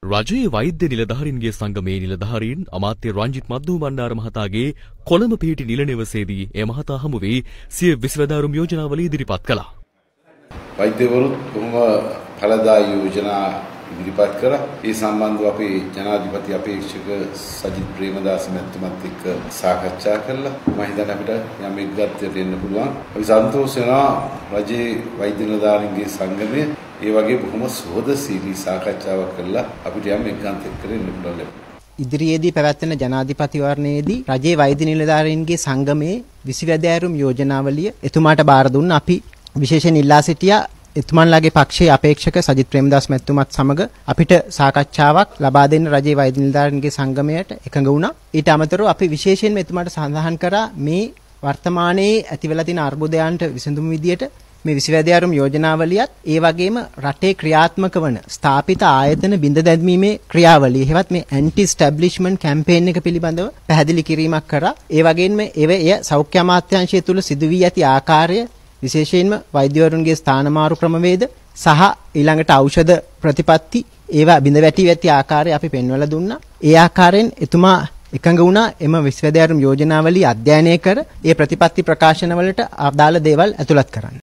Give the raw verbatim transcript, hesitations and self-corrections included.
රජයේ වෛද්‍ය නිලධාරීන්ගේ සංගමේ නිලධාරීන් අමාත්‍ය රංජිත් මද්දුබණ්ඩාර මහතාගේ කොළඹ පිහිටි නිල නිවසේදී එම මහතා හමු වී සිය විසවදාරුම් යෝජනාවල ඉදිරිපත් කළා. වෛද්‍යවරුත් බොහොම ඵලදායී යෝජනා ඉදිරිපත් කළා. ඒ සම්බන්ධව අපි ජනාධිපති අපේක්ෂක සජිත් ප්‍රේමදාස මැතිතුමත් එක්ක සාකච්ඡා කළා. මම හිතන්නේ අපිට යම් එක්ගත්වයට එන්න පුළුවන්. අපි සන්තෝෂ වෙනවා රජයේ වෛද්‍ය නිලධාරීන්ගේ සංගමය ඒ වගේ බොහොම සෝදශීලී සාකච්ඡාවක් කළා අපිට යම් එක්ගන්තයක් කරන්න පුළුවන්. ඉදිරියේදී පැවැත්වෙන ජනාධිපතිවරණයේදී රජයේ වෛද්‍ය නිලධාරීන්ගේ සංගමයේ විසිවැදෑරුම් යෝජනාවලිය එතුමාට බාර දුන්න අපි විශේෂයෙන් ඉල්ලා සිටියා එතුමන්ලාගේ පක්ෂයේ අපේක්ෂක සජිත් ප්‍රේමදාස මැතිතුමත් සමග අපිට සාකච්ඡාවක් ලබා දෙන්න රජයේ වෛද්‍ය නිලධාරීන්ගේ සංගමයට එකඟ වුණා. ඊට අමතරව අපි විශේෂයෙන්ම එතුමාට සඳහන් කරා මේ වර්තමානයේ ඇතිවලා තියෙන අර්බුදයන්ට විසඳුම් විදියට මේ විසිවැදෑරුම් යෝජනාවලියත් ඒ වගේම රටේ ක්‍රියාත්මක වන ස්ථාපිත ආයතන බිඳ දැමීමේ ක්‍රියාවලිය එහෙවත් මේ ඇන්ටි ස්ටැබ්ලිෂ්මන්ට් කැම්පේන් එක පිළිබඳව පැහැදිලි කිරීමක් කරා. ඒ වගේම එය සෞඛ්‍ය අමාත්‍යාංශය තුල සිදු වී ඇති ආකාරය විශේෂයෙන්ම වෛද්‍යවරුන්ගේ ස්ථානමාරු ක්‍රමවේද සහ ඊළඟට ඖෂධ ප්‍රතිපත්ති ඒවා බිඳ වැටි ඇති ආකාරය අපි පෙන්වලා දුන්නා. ඒ ආකාරයෙන් එතුමා එකඟ වුණා එම විශ්වවිද්‍යාලය යෝජනාවලිය අධ්‍යයනය කර ඒ ප්‍රතිපත්ති ප්‍රකාශනවලට අදාළ දේවල් ඇතුළත් කරන්න.